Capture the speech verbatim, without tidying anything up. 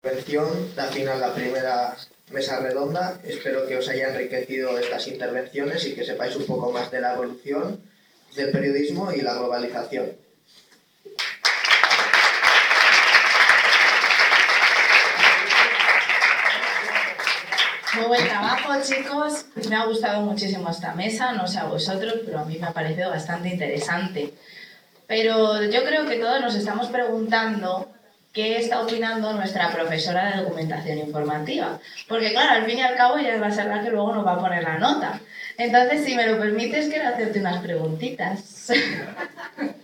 intervención da fin a la primera mesa redonda. Espero que os haya enriquecido estas intervenciones y que sepáis un poco más de la evolución del periodismo y la globalización. Muy buen trabajo, chicos. Me ha gustado muchísimo esta mesa, no sé a vosotros, pero a mí me ha parecido bastante interesante. Pero yo creo que todos nos estamos preguntando qué está opinando nuestra profesora de documentación informativa. Porque claro, al fin y al cabo ella va a ser la que luego nos va a poner la nota. Entonces, si me lo permites, quiero hacerte unas preguntitas.